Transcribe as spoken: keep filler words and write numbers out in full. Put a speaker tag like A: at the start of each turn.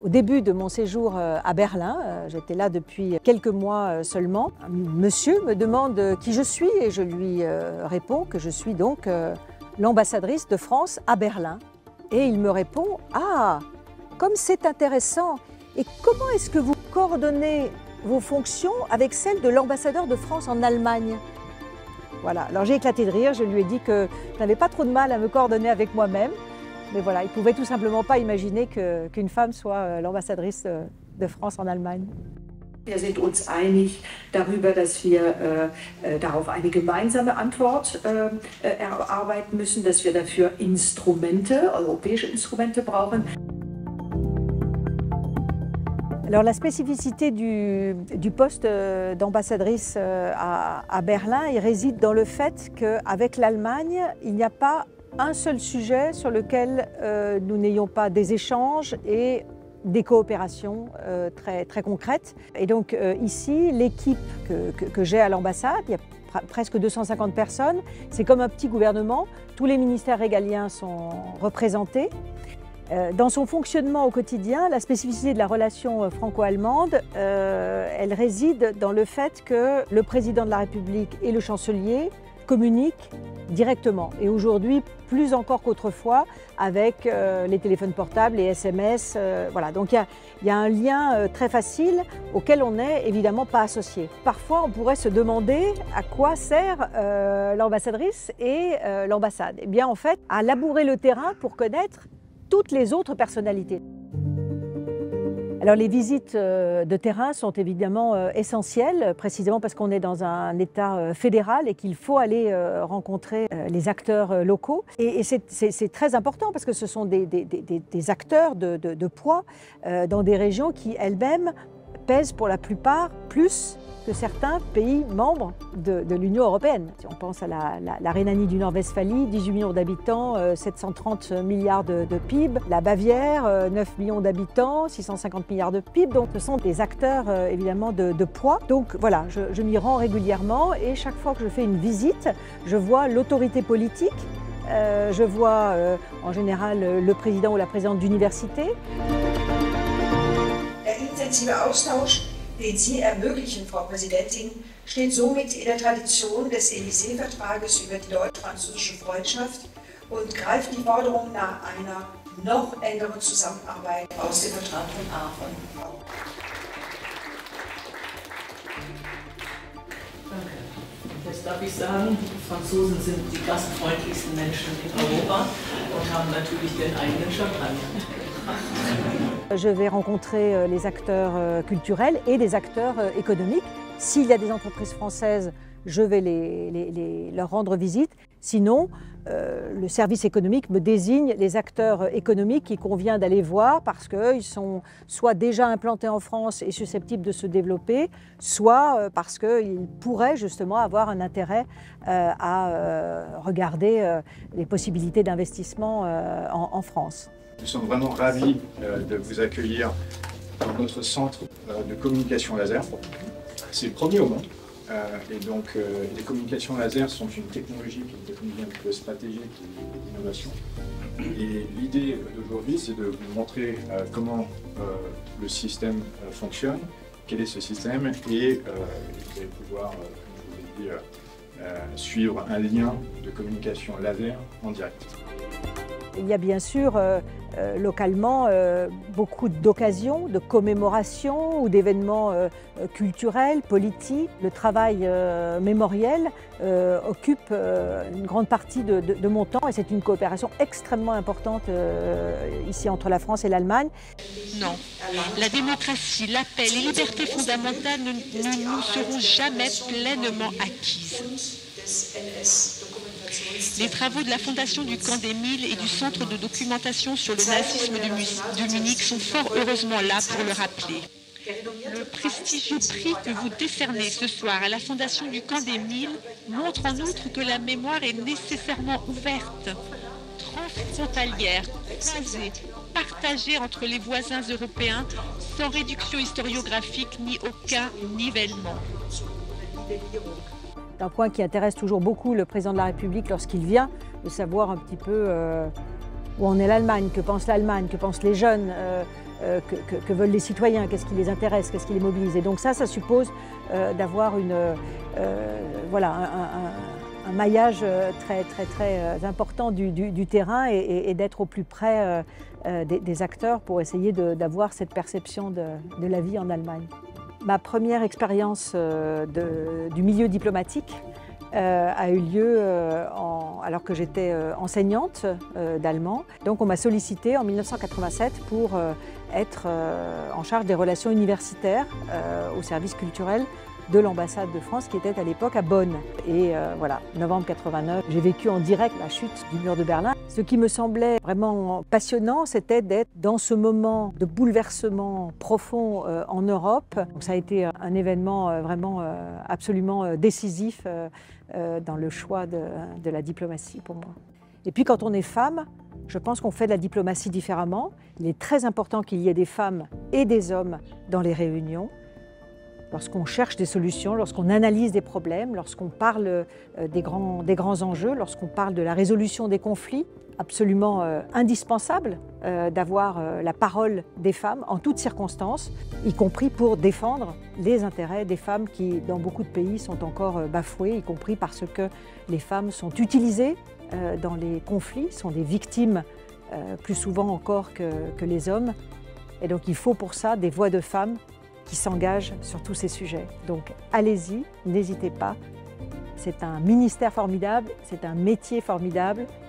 A: Au début de mon séjour à Berlin, j'étais là depuis quelques mois seulement, un monsieur me demande qui je suis et je lui réponds que je suis donc l'ambassadrice de France à Berlin. Et il me répond « Ah, comme c'est intéressant, et comment est-ce que vous coordonnez vos fonctions avec celles de l'ambassadeur de France en Allemagne ?» Voilà, alors j'ai éclaté de rire, je lui ai dit que je n'avais pas trop de mal à me coordonner avec moi-même. Mais voilà, il ne pouvait tout simplement pas imaginer que, qu'une femme soit l'ambassadrice de France en Allemagne.
B: Wir sind uns einig darüber, dass wir äh, darauf eine gemeinsame Antwort äh, erarbeiten müssen, dass wir dafür Instrumente, europäische Instrumente brauchen.
A: Alors la spécificité du, du poste d'ambassadrice à, à Berlin, il réside dans le fait qu'avec l'Allemagne, il n'y a pas un seul sujet sur lequel euh, nous n'ayons pas des échanges et des coopérations euh, très, très concrètes. Et donc euh, ici, l'équipe que, que, que j'ai à l'ambassade, il y a presque deux cent cinquante personnes, c'est comme un petit gouvernement, tous les ministères régaliens sont représentés. Euh, dans son fonctionnement au quotidien, la spécificité de la relation franco-allemande, euh, elle réside dans le fait que le président de la République et le chancelier communiquent directement. Et aujourd'hui, plus encore qu'autrefois, avec euh, les téléphones portables, les S M S. Euh, voilà. Donc il y a, y a un lien euh, très facile auquel on n'est évidemment pas associé. Parfois, on pourrait se demander à quoi sert euh, l'ambassadrice et euh, l'ambassade. Eh bien, en fait, à labourer le terrain pour connaître toutes les autres personnalités. Alors les visites de terrain sont évidemment essentielles, précisément parce qu'on est dans un État fédéral et qu'il faut aller rencontrer les acteurs locaux. Et c'est très important parce que ce sont des, des, des, des acteurs de, de, de poids dans des régions qui elles-mêmes pèsent pour la plupart plus que certains pays membres de, de l'Union européenne. Si on pense à la, la, la Rhénanie du Nord-Westphalie, dix-huit millions d'habitants, euh, sept cent trente milliards de, de P I B. La Bavière, euh, neuf millions d'habitants, six cent cinquante milliards de P I B. Donc ce sont des acteurs euh, évidemment de, de poids. Donc voilà, je, je m'y rends régulièrement et chaque fois que je fais une visite, je vois l'autorité politique, euh, je vois euh, en général le président ou la présidente d'université.
C: Den Sie ermöglichen, Frau Präsidentin, steht somit in der Tradition des Élysée-Vertrages über die deutsch-französische Freundschaft und greift die Forderung nach einer noch engeren Zusammenarbeit aus dem Vertrag von Aachen auf.
D: Danke. Jetzt darf ich sagen, die Franzosen sind die gastfreundlichsten Menschen in Europa und haben natürlich den eigenen Champagner.
A: Je vais rencontrer les acteurs culturels et des acteurs économiques. S'il y a des entreprises françaises, je vais les, les, les, leur rendre visite. Sinon, euh, le service économique me désigne les acteurs économiques qu'il convient d'aller voir parce qu'ils sont soit déjà implantés en France et susceptibles de se développer, soit parce qu'ils pourraient justement avoir un intérêt euh, à euh, regarder euh, les possibilités d'investissement euh, en, en France.
E: Nous sommes vraiment ravis euh, de vous accueillir dans notre centre euh, de communication laser. C'est le premier au monde. Euh, et donc, euh, les communications laser sont une technologie qui est une technologie un peu stratégique et d'innovation. Et l'idée d'aujourd'hui, c'est de vous montrer euh, comment euh, le système euh, fonctionne, quel est ce système, et euh, vous allez pouvoir, euh, comme je vous l'ai dit, euh, suivre un lien de communication laser en direct.
A: Il y a bien sûr euh, euh, localement euh, beaucoup d'occasions, de commémorations ou d'événements euh, culturels, politiques. Le travail euh, mémoriel euh, occupe euh, une grande partie de, de, de mon temps et c'est une coopération extrêmement importante euh, ici entre la France et l'Allemagne.
F: Non, la démocratie, la paix, les libertés fondamentales ne, ne nous seront jamais pleinement acquises. Les travaux de la Fondation du Camp des Mille et du Centre de documentation sur le nazisme de, de Munich sont fort heureusement là pour le rappeler. Le prestigieux prix que vous décernez ce soir à la Fondation du Camp des Mille montre en outre que la mémoire est nécessairement ouverte, transfrontalière, croisée, partagée entre les voisins européens, sans réduction historiographique ni aucun nivellement.
A: Un point qui intéresse toujours beaucoup le président de la République lorsqu'il vient, de savoir un petit peu euh, où en est l'Allemagne, que pense l'Allemagne, que pensent les jeunes. Euh, euh, que, que, que veulent les citoyens, qu'est-ce qui les intéresse, qu'est-ce qui les mobilise. Et donc ça, ça suppose euh, d'avoir une, euh, voilà, un, un, un maillage très, très, très important du, du, du terrain et, et, et d'être au plus près euh, euh, des, des acteurs pour essayer d'avoir cette perception de, de la vie en Allemagne. Ma première expérience euh, de, du milieu diplomatique Euh, a eu lieu euh, en, alors que j'étais euh, enseignante euh, d'allemand. Donc on m'a sollicité en mille neuf cent quatre-vingt-sept pour euh, être euh, en charge des relations universitaires euh, au service culturel de l'ambassade de France qui était à l'époque à Bonn. Et euh, voilà, novembre quatre-vingt-neuf, j'ai vécu en direct la chute du mur de Berlin. Ce qui me semblait vraiment passionnant, c'était d'être dans ce moment de bouleversement profond euh, en Europe. Donc ça a été un événement euh, vraiment euh, absolument euh, décisif euh, euh, dans le choix de, de la diplomatie pour moi. Et puis quand on est femme, je pense qu'on fait de la diplomatie différemment. Il est très important qu'il y ait des femmes et des hommes dans les réunions. Lorsqu'on cherche des solutions, lorsqu'on analyse des problèmes, lorsqu'on parle des grands, des grands enjeux, lorsqu'on parle de la résolution des conflits, absolument euh, indispensable euh, d'avoir euh, la parole des femmes en toutes circonstances, y compris pour défendre les intérêts des femmes qui, dans beaucoup de pays, sont encore euh, bafoués, y compris parce que les femmes sont utilisées euh, dans les conflits, sont des victimes euh, plus souvent encore que, que les hommes. Et donc il faut pour ça des voix de femmes qui s'engagent sur tous ces sujets. Donc allez-y, n'hésitez pas. C'est un ministère formidable, c'est un métier formidable.